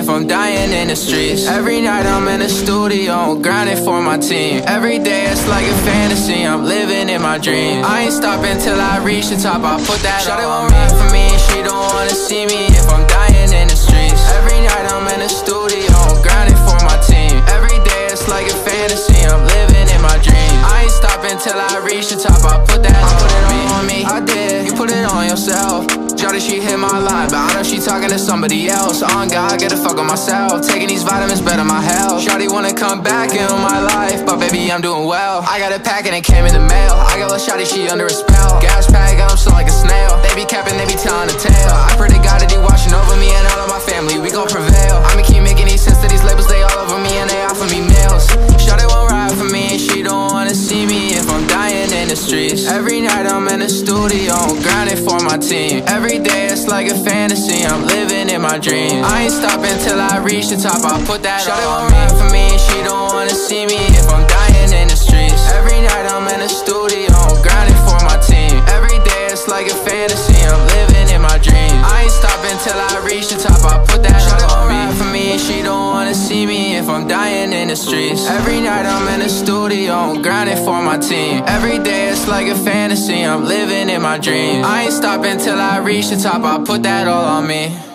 if I'm dying in the streets. Every night I'm in the studio, grinding for my team. Every day it's like a fantasy, I'm living in my dreams. I ain't stopping till I reach the top, I put that shawty won't ride for me, and she don't wanna see me if I'm dying in the streets. Every night I'm in the studio, grinding for my team. Every day it's like a fantasy, I'm living in my dreams. I ain't stopping till I reach the top, I put it on me. I did, you put it on yourself. Shawty, she hit my line, but I know she talking to somebody else. On God, get the fuck on myself. Taking these vitamins better my health. Shawty wanna come back in my life, but baby, I'm doing well. I got a pack and it came in the mail. I got a shawty, she under a spell. Gas pack, I'm still like a snail. They be capping, they be telling the tale. I pray to God that he watching over me and all of my family, we gon' prevail. I'ma keep making these sense to these labels, they all over me and they offer me meals. Shawty won't ride for me, and she don't wanna see me if I'm dying in the streets. Every night I'm in the studio, grinding for my team. Every day it's like a fantasy, I'm living in my dreams. I ain't stopping till I reach the top, I put that shawty all on me. Ride for me, and she don't wanna see me if I'm dying in the streets. Every night I'm in the studio, grinding for my team. Every day it's like a fantasy, I'm living in my dreams. I ain't stopping till I reach the top, I put that shawty on me. Ride for me, and she don't wanna see me if I'm dying in the streets. Every night I'm in the studio, grinding for my team. Every day it's like a fantasy, I'm living in my dreams. I ain't stopping till I reach the top, I put that all on me.